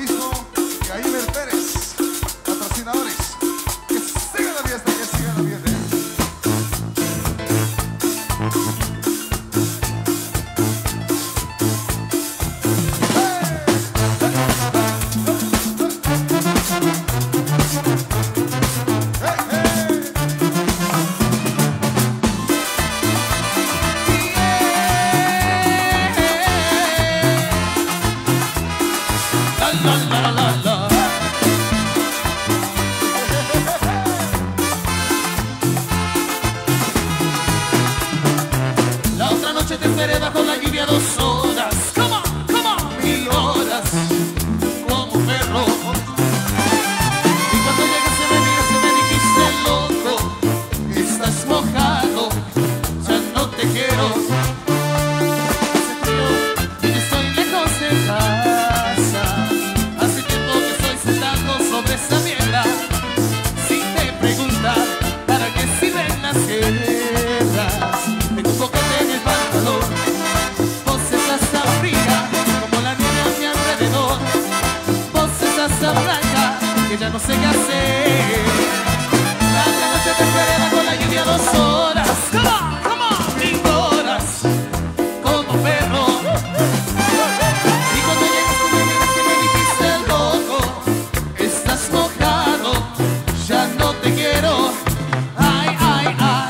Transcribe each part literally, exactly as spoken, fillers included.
mismo que a Iber Pérez, patrocinadores. Que siga la fiesta, que siga la fiesta. Te esperé bajo la lluvia dos horas, come on, come on, mil horas, como un perro. Y cuando llegaste me miraste me dijiste loco, estás mojado, ya no te quiero. Hace frío y yo estoy lejos de casa, hace tiempo que estoy sentado sobre esta mierda, sin te preguntar para qué sirven las guerras. Tengo un boquete en el pantalón, vos estás tan fría como la nieve a mi alrededor. Vos estás tan blanca que ya no sé qué hacer. La otra noche te esperé bajo la lluvia dos horas, come on, come on, mil horas, como perro. Y cuando llegaste me miraste y me dijiste loco, estás mojado, ya no te quiero. Ay, ay, ay.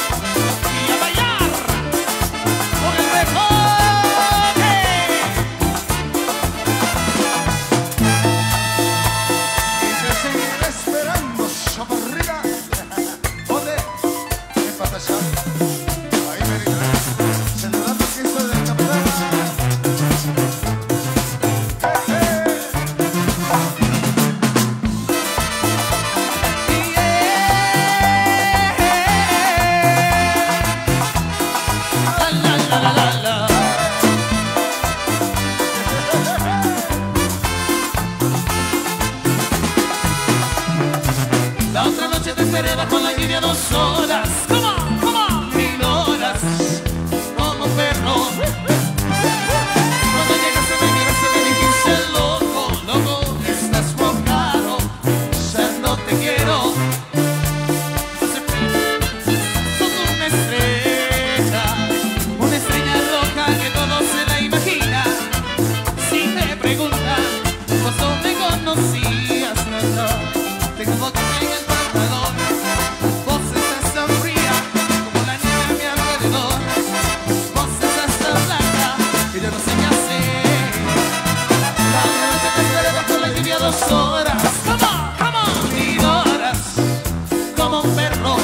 La otra noche te esperé bajo la lluvia dos horas, come on, come on, mil horas, como perro. Cuando llegaste me miraste me dijiste loco, loco, estás mojado, ya no te quiero. Hace frío, sos una estrella, una estrella roja que todo se la imagina. Si te preguntan, vos no me conocías, no, no. Tengo un boquete en el pantalón, vos estás tan fría como la nieve a mi alrededor. Vos estás tan blanca que yo no sé qué hacer. La otra noche te esperé bajo la lluvia dos horas, come on, come on, mil horas, como un perro.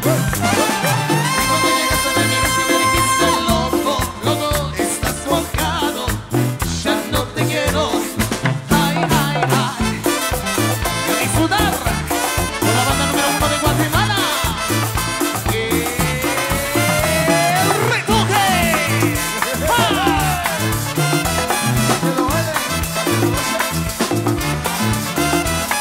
Y cuando llegaste me miraste y me dijiste loco, loco, estás mojado, ya no te quiero. Ay, ay, ay. Y a disfrutar con la banda número uno de Guatemala, El Retoque. ¡Ah!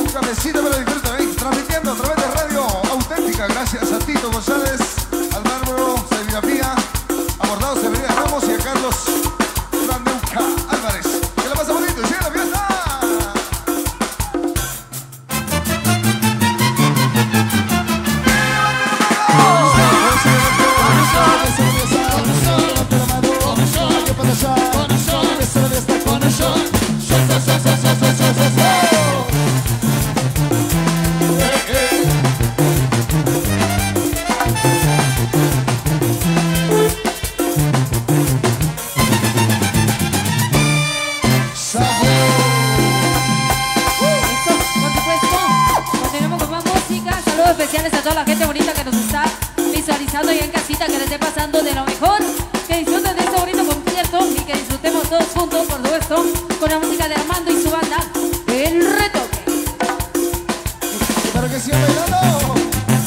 un cafecito para disfrutar, ¿eh? Transmitiendo a través de Radio Auténtica. Gracias a Tito González, al Bárbaro Serigrafía, a Bordado Severía Ramos y a Carlos Raneuca Álvarez. Que la pasa bonito, sigue la fiesta. Especiales a toda la gente bonita que nos está visualizando y en casita, que les esté pasando de lo mejor, que disfruten de este bonito concierto y que disfrutemos todos juntos, por supuesto, con la música de Armando y su banda, El Retoque. Espero que sigan bailando.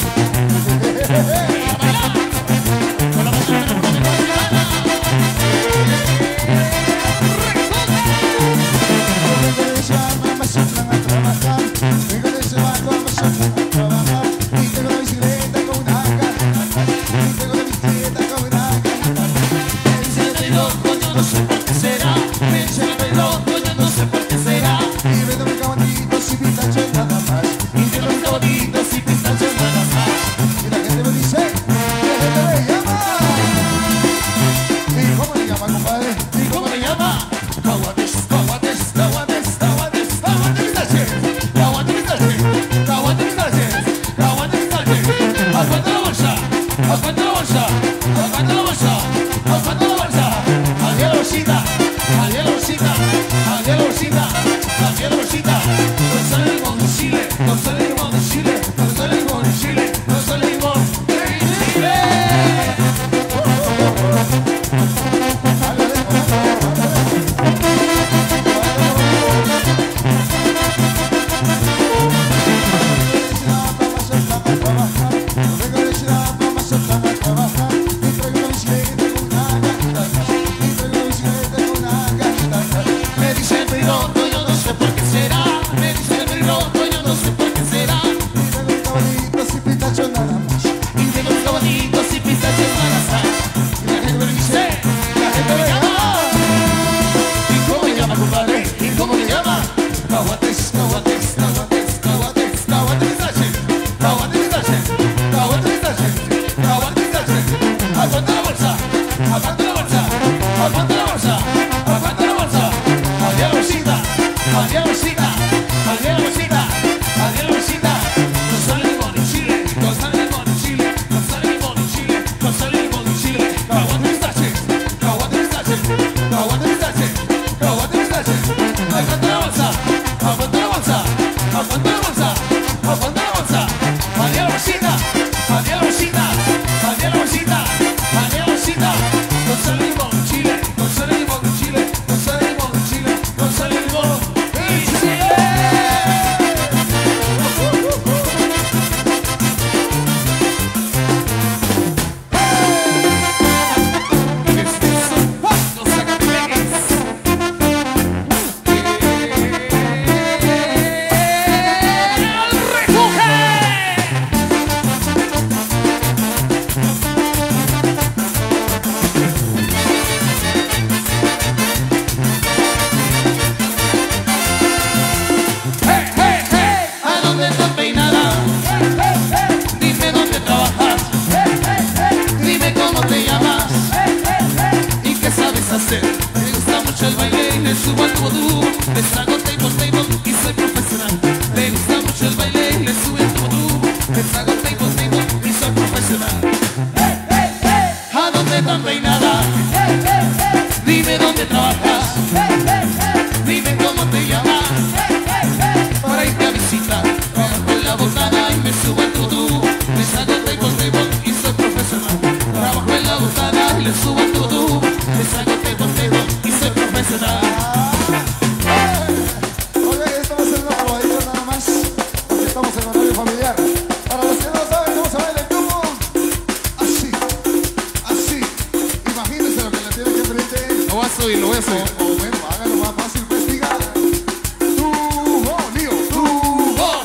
eso. O, o bueno, hágalo más fácil, pues diga. Tu, oh, lío, tu, oh.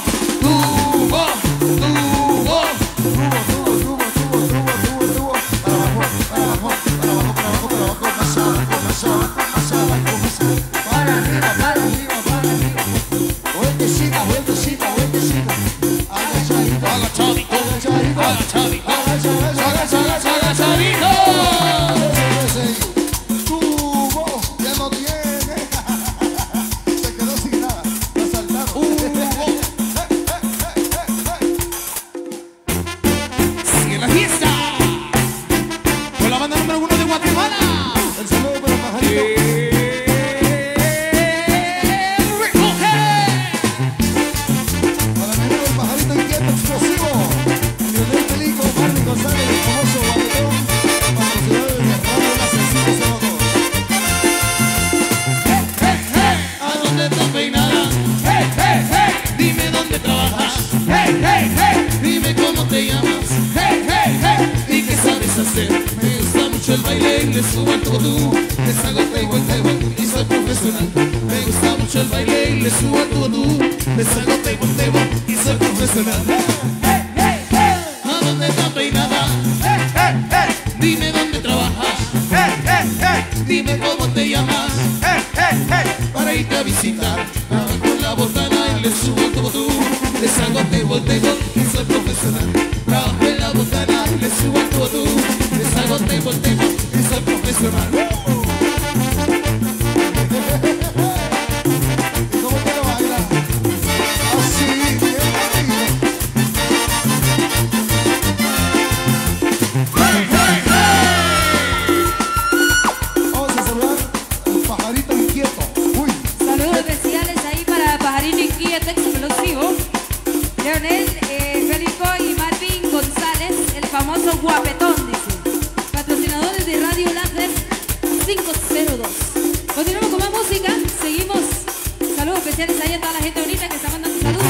dónde trabajas? Hey, hey, hey. Dime cómo te llamas. Hey, hey, hey. ¿Y qué sabes hacer? Me gusta mucho el baile y le subo al todo. Les hago table, table y soy profesional. Me gusta mucho el baile y le subo al todo. Les hago table, table y soy profesional. Hey, hey, hey. ¿A dónde está peinada? Hey, hey, hey. Dime dónde trabajas. Hey, hey, hey. Dime cómo te llamas. Hey, hey, hey. Para irte a visitar. Con la botana y le subo como tú. Les hago table, table y soy profesional. Trabajo en la botana y le subo como tú. Les hago table, table y soy profesional. ¿Y cómo quiero bailar? Así, bien Hey, hey, hey. Vamos a saludar al pajarito inquieto. Uy. Saludos especiales ahí para Pajarito Inquieto Explosivo, Leonel, eh, Felico y Marvin González, el famoso guapetón, dice. Patrocinadores de Radio Láser cinco cero dos. Continuamos con más música, seguimos. Saludos especiales ahí a toda la gente bonita que está mandando saludos.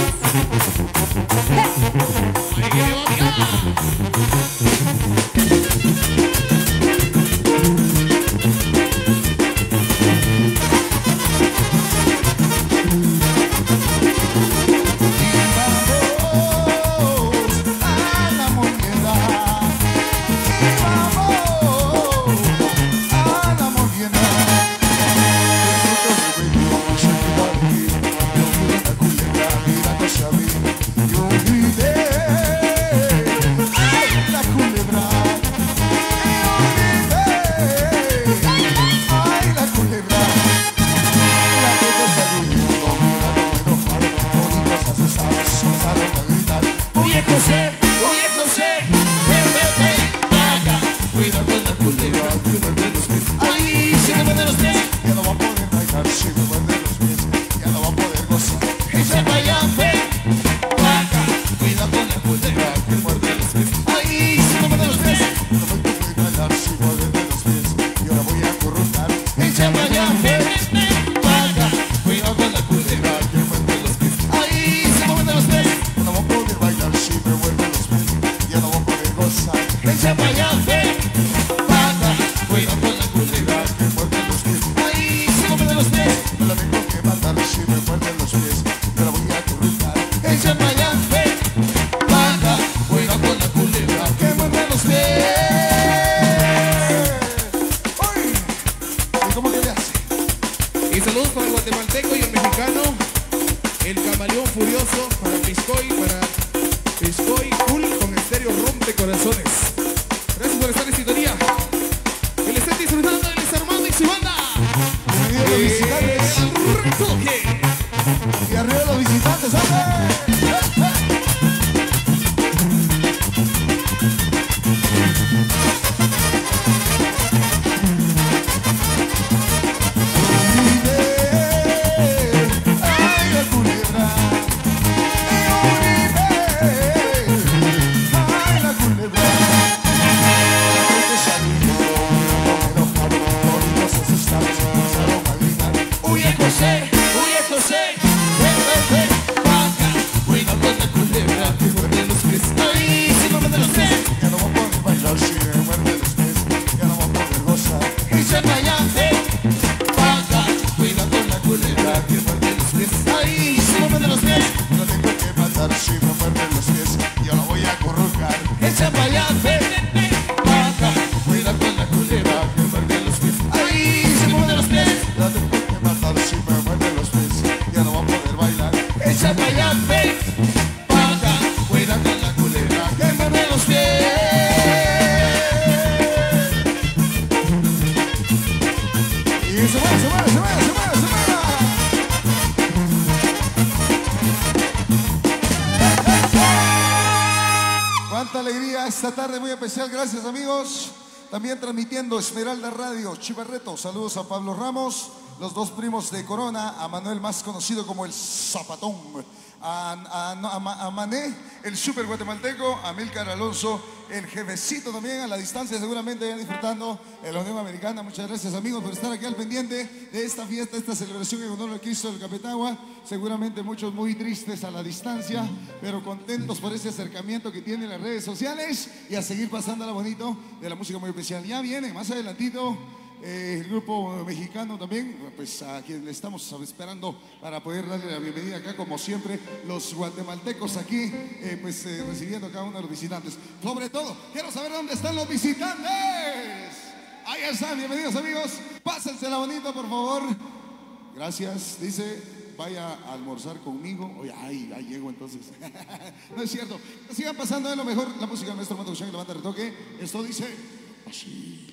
Gracias amigos, también transmitiendo Esmeralda Radio Chivarreto. Saludos a Pablo Ramos, los dos primos de Corona, a Manuel más conocido como el Zapatón, a, a, a, a Mané, el súper guatemalteco, a Milcar Alonso, el jefecito también a la distancia, seguramente ya disfrutando en la Unión Americana. Muchas gracias, amigos, por estar aquí al pendiente de esta fiesta, esta celebración en honor a Cristo del Capetagua. Seguramente muchos muy tristes a la distancia, pero contentos por ese acercamiento que tienen las redes sociales y a seguir pasándola bonito de la música muy especial. Ya viene más adelantito Eh, el grupo mexicano también, pues a quien le estamos esperando para poder darle la bienvenida acá, como siempre, los guatemaltecos aquí, eh, pues eh, recibiendo a cada uno de los visitantes. Sobre todo, quiero saber dónde están los visitantes. Ahí están, bienvenidos amigos, pásensela bonito por favor. Gracias, dice, vaya a almorzar conmigo. Oye, ay, ahí llego entonces. No es cierto, sigan pasando de lo mejor la música de nuestro Mato Chan y la banda Retoque. Esto dice así.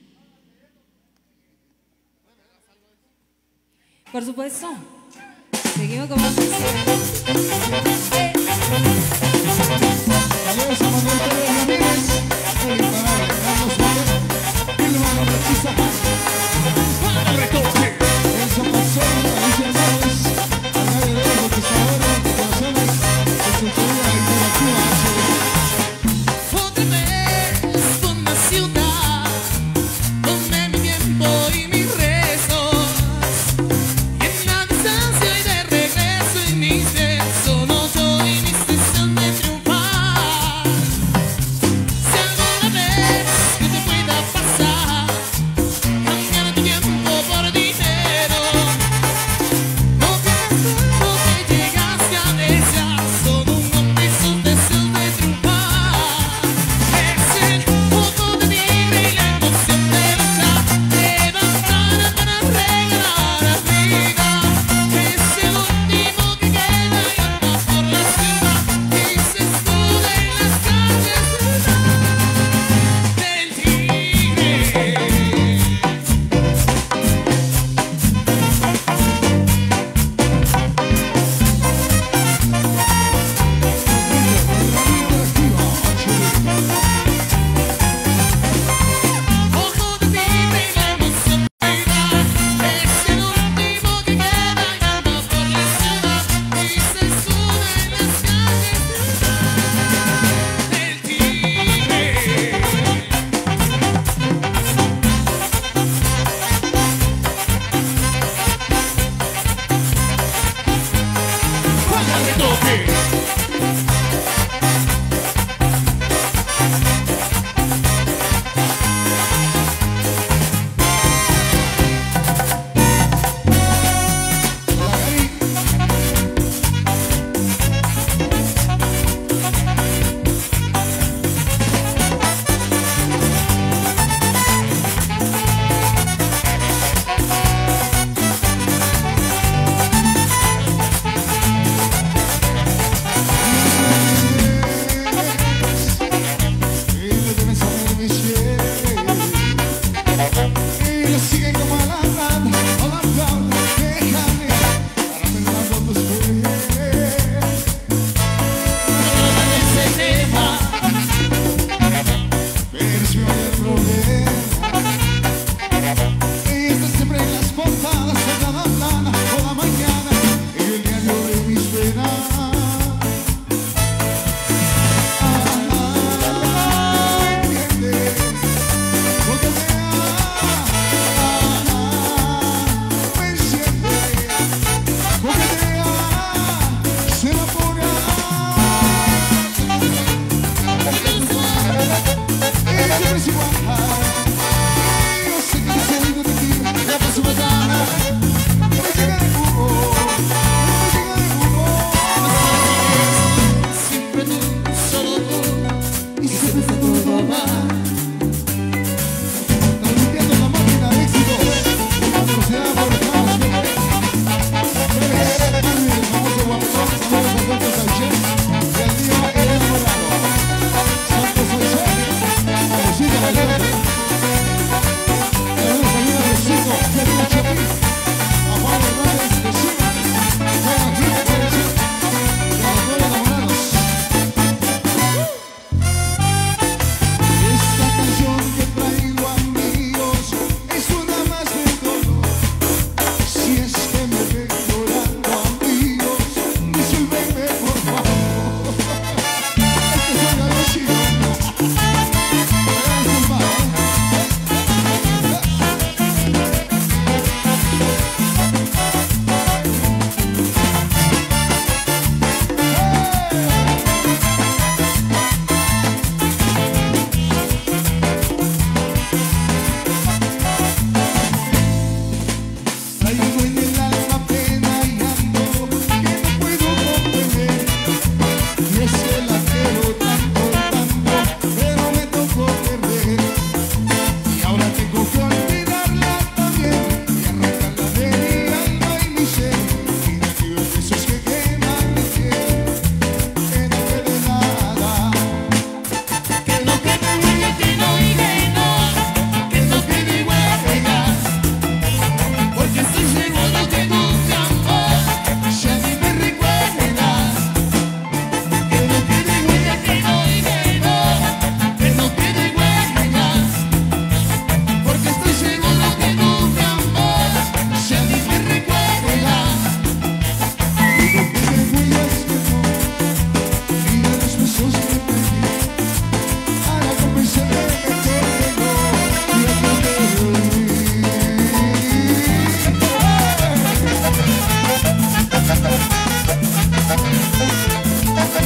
Por supuesto. Seguimos con más. Adiós a Manuel Pérez Ramírez, el imparable Carlos Mayer, Ilma López, Elsa Pasón, Alicia Álvarez, Ana de Dejo, Conquistadora, de Corazones, Consultoría Interactiva H D. Otra vez por la ciudad, tomé mi tiempo y mis rezos, y en la distancia y de regreso en mis besos no yo.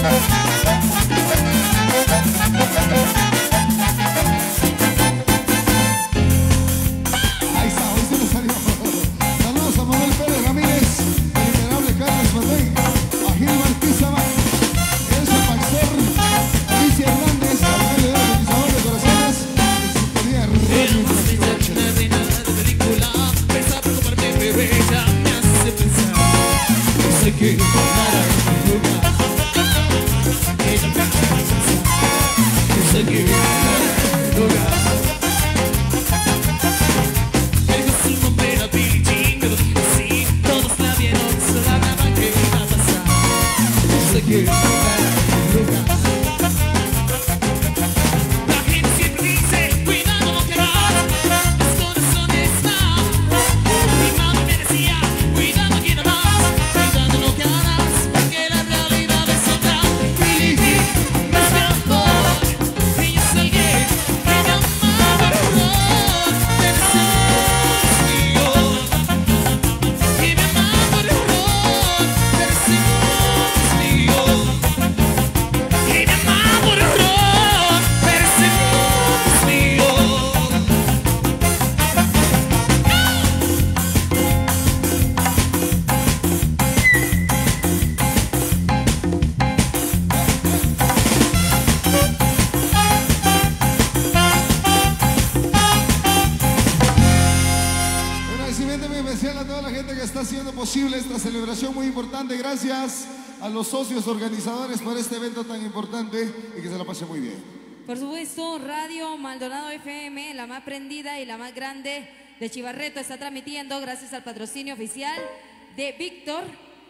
Gracias a los socios organizadores por este evento tan importante y que se la pase muy bien. Por supuesto, Radio Maldonado F M, la más prendida y la más grande de Chivarreto, está transmitiendo gracias al patrocinio oficial de Víctor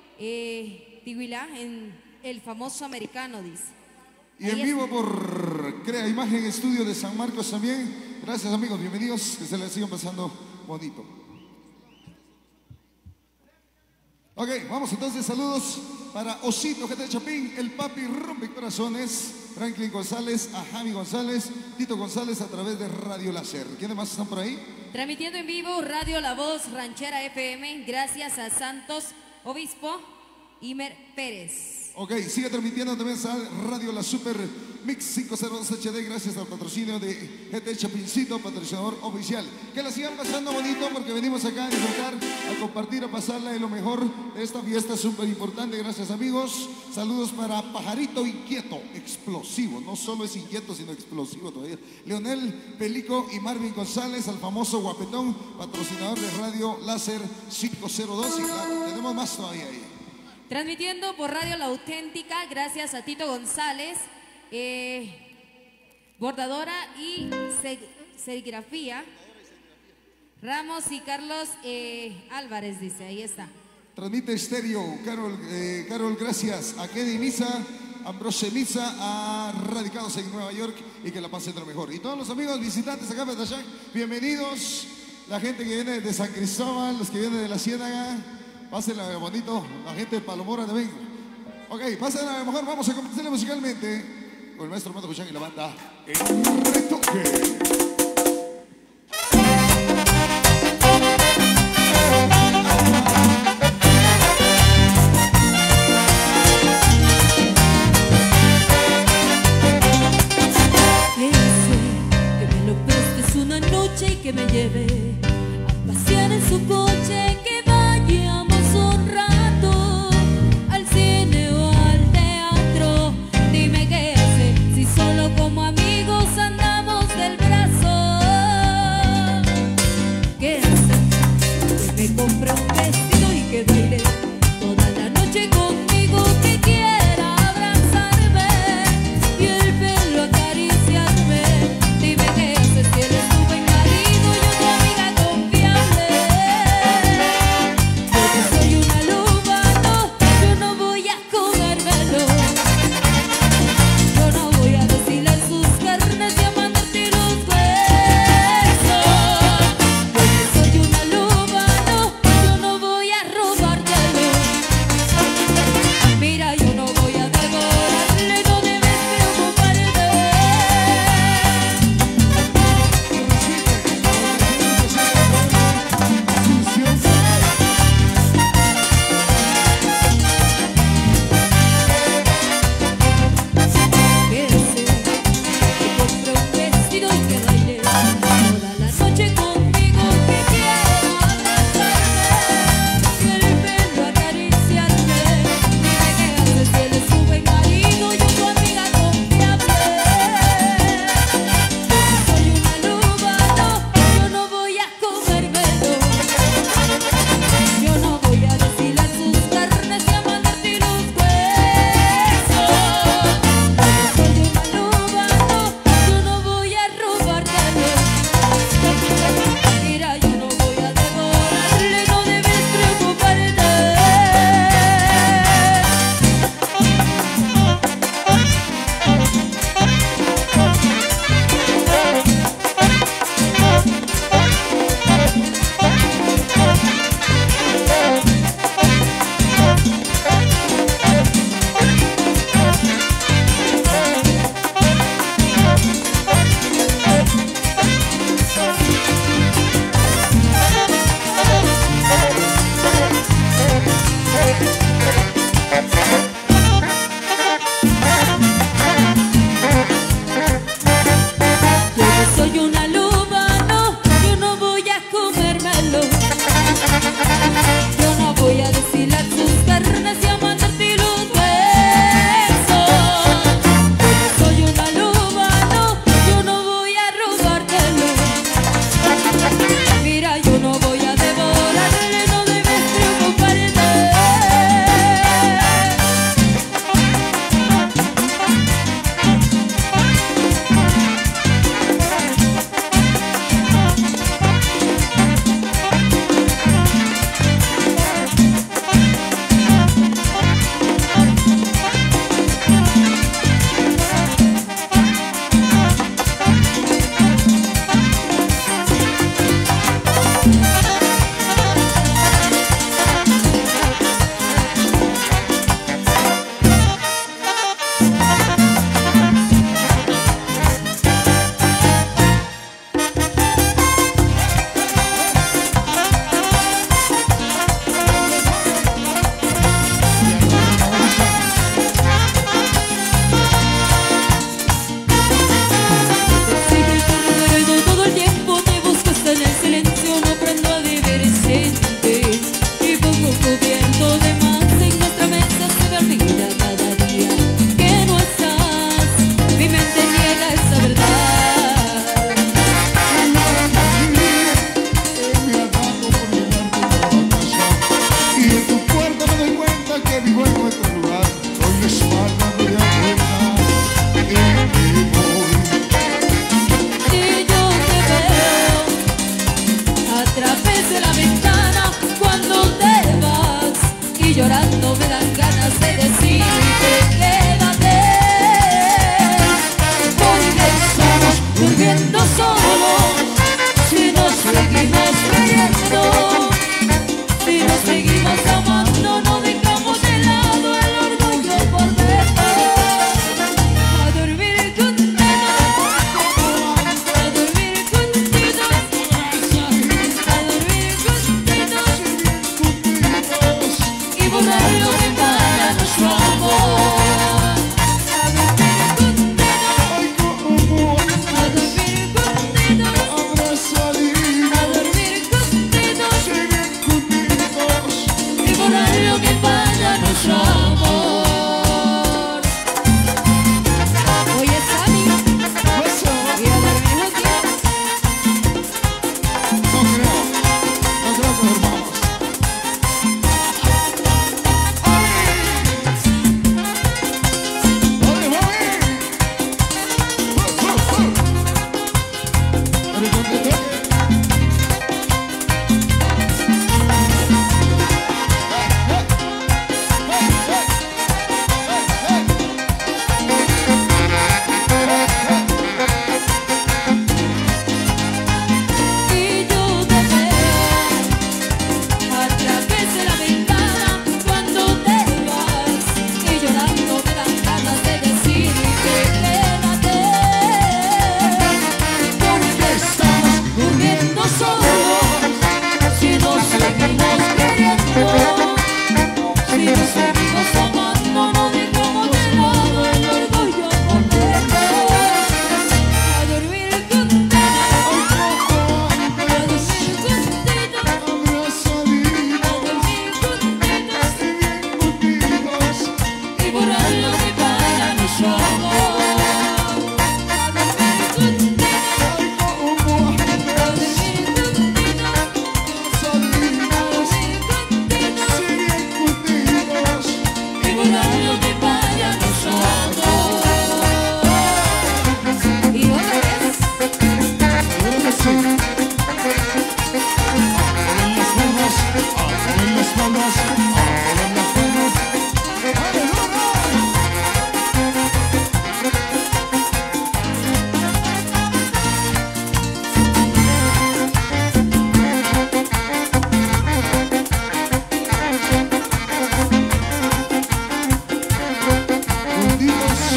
eh, Tiguilá en el famoso americano, dice. Y Ahí en es. vivo por Crea Imagen Estudio de San Marcos también. Gracias amigos, bienvenidos, que se les sigan pasando bonito. Ok, vamos entonces, saludos para Osito G T Chapín, el papi rompe corazones, Franklin González, a Javi González, Tito González a través de Radio Láser. ¿Quiénes más están por ahí? Transmitiendo en vivo Radio La Voz Ranchera F M, gracias a Santos Obispo Imer Pérez. Ok, sigue transmitiendo también a Radio La Super Mix cinco cero dos H D, gracias al patrocinio de G T Chapincito, patrocinador oficial. Que la sigan pasando bonito porque venimos acá a disfrutar, a compartir, a pasarla de lo mejor de esta fiesta súper importante. Gracias amigos. Saludos para Pajarito Inquieto, explosivo. No solo es inquieto, sino explosivo todavía. Leonel Pelico y Marvin González, al famoso guapetón, patrocinador de Radio Láser cinco cero dos. Y claro, tenemos más todavía ahí. Transmitiendo por Radio La Auténtica, gracias a Tito González, eh, bordadora y serigrafía, Ramos y Carlos eh, Álvarez, dice, ahí está. Transmite estéreo, Carol, eh, Carol, gracias a Kenny Misa, Ambrose Misa, a radicados en Nueva York y que la pasen lo mejor. Y todos los amigos visitantes acá de Tachac, bienvenidos. La gente que viene de San Cristóbal, los que vienen de la Ciénaga. Pásenla bonito, la gente de Palomora también. Ok, pásenla mejor, vamos a comenzar musicalmente con el maestro Armando Cuchán y la banda El Retoque. Que me lo prestes una noche y que me lleve a pasear en su coche, que vayamos un rato al cine o al teatro. Dime qué hace si solo como amigos andamos del brazo.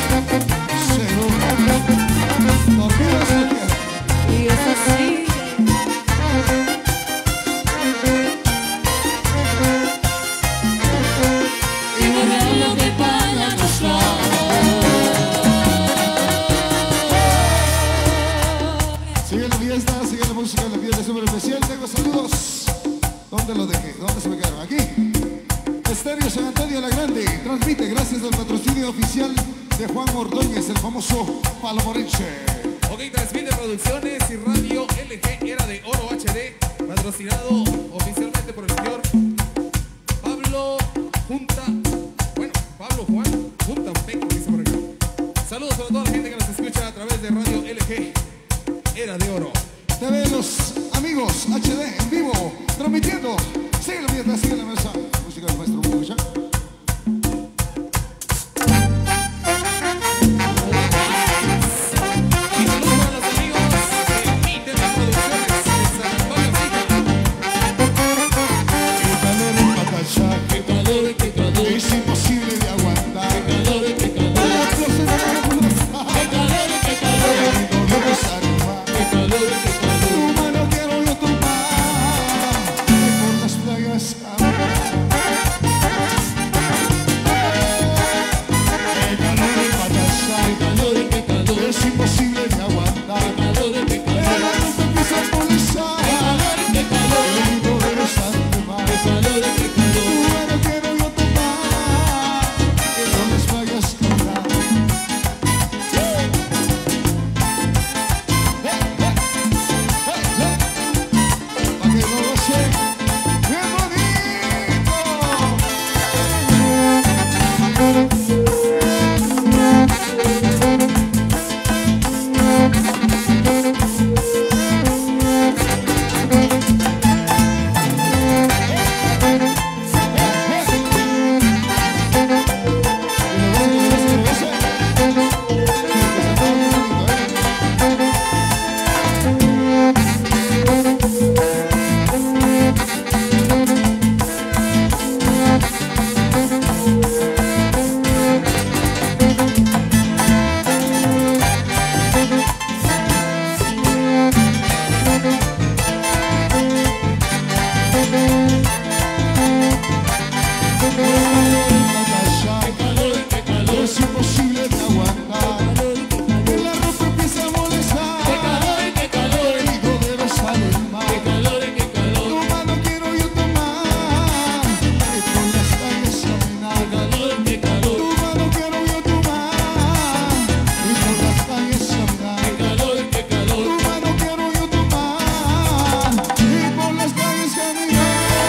Y eso sigue. Y borrar lo que para nosotros. Sigue la fiesta, sigue la música, la fiesta súper especial. Tengo saludos. ¿Dónde lo dejé? ¿Dónde se me quedaron? Aquí. Estéreo San Antonio la Grande transmite gracias al patrocinio oficial de Juan Ordóñez, el famoso Palomorense. Ok, transmite producciones y radio L G Era de Oro H D, patrocinado oficialmente por el señor Pablo Junta, bueno, Pablo Juan Junta Peco, dice por acá. Saludos a toda la gente que nos escucha a través de radio L G Era de Oro. Te ven los amigos H D en vivo, transmitiendo. Sigue la fiesta, sigue la mesa. Música del maestro Hugo ya. Y saludos a los amigos de Ítem Producciones de San Antonio Qué calor en Patachá, Qué calor, qué calor. es imposible de aguantar. Qué calor, qué calor. Qué calor, qué calor. No debes arribar. Qué calor, qué calor. Tu mano quiero yo tomar y por las playas caminar. Qué calor en Patachá, Qué calor, qué calor. es imposible de aguantar. Qué calor, qué El calor. agua se empieza a molestar. Qué calor, El hilo debe estar de mar. qué calor, qué Tu calor. mano quiero yo tomar y por las playas caminar. Pa' que lo goce bien bonito. Es imposible de aguantar. La ropa empieza a molestar. El hijo debe salir mal. Tu mano quiero yo tomar y por las calles caminar. Tu mano quiero yo tomar y por las calles caminar. Tu mano quiero yo tomar y por las calles caminar.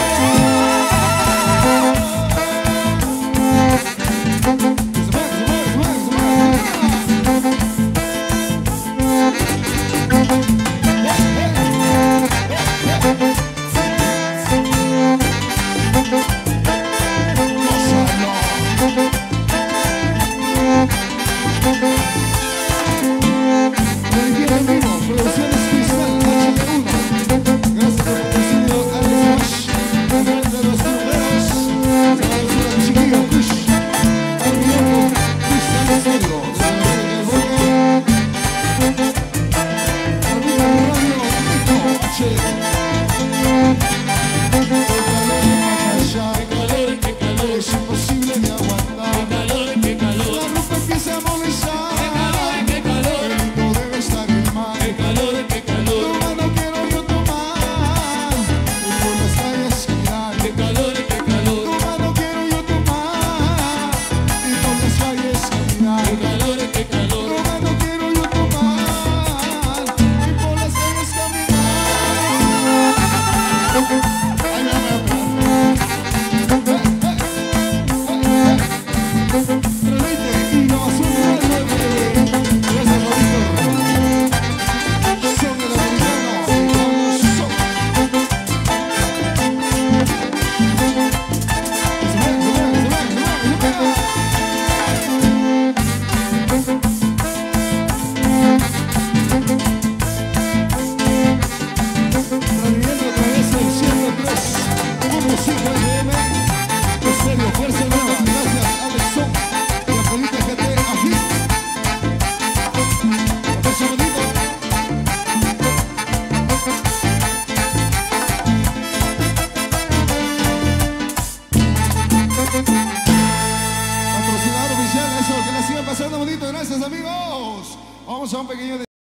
Es imposible de aguantar. La ropa empieza a molestar. El hilo debe estar en mar. Tu mano quiero yo tomar y por las calles caminar. Tu mano quiero yo tomar y por las calles caminar. pasando bonito, gracias amigos. Vamos a un pequeño...